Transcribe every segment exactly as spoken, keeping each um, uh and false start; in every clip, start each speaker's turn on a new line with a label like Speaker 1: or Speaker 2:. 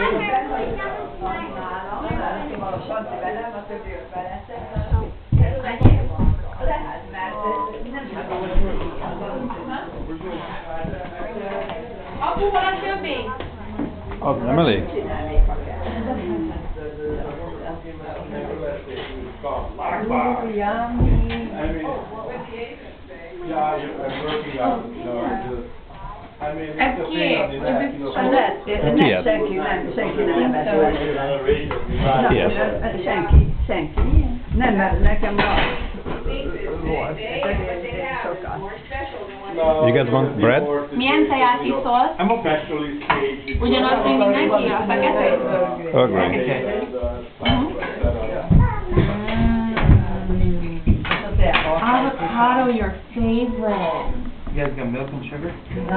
Speaker 1: Apu, van a többi?
Speaker 2: Az nem elég?
Speaker 1: Ez ki?
Speaker 2: Kied?
Speaker 3: Senki nem, senki nem evett.
Speaker 2: Kied?
Speaker 3: Senki, senki. Nem, mert nekem volt. Sokat.
Speaker 2: You guys want bread?
Speaker 1: Milyen teját iszol? Ugyanaz, mint mindenki? A fekete?
Speaker 2: Earl Grey.
Speaker 1: Avocado, your favorite.
Speaker 4: You guys got milk and sugar?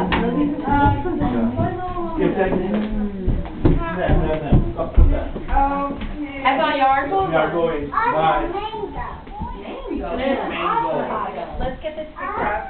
Speaker 1: Ez a Yargo? Let's get this picked up.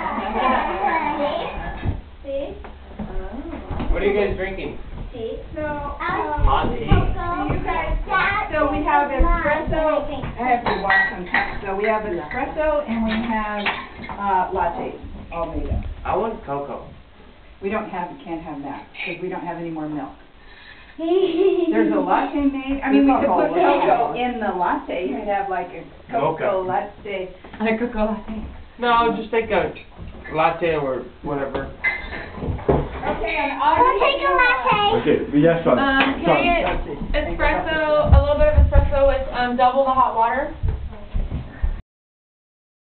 Speaker 4: What are you guys drinking?
Speaker 3: Hot tea. You guys, so we have espresso, I have to wash some cups, so we have espresso and we have, uh, lattes, all made up.
Speaker 4: I want cocoa.
Speaker 3: We don't have, can't have that, because we don't have any more milk. There's a latte made, I mean, we could put cocoa in the latte, you could have like a cocoa latte.
Speaker 1: A cocoa latte.
Speaker 4: No, just take a latte or whatever.
Speaker 3: Okay, and I'll take a latte.
Speaker 5: Okay, vigyázz,
Speaker 1: Um, can I get espresso, a little bit of espresso with um double the hot water?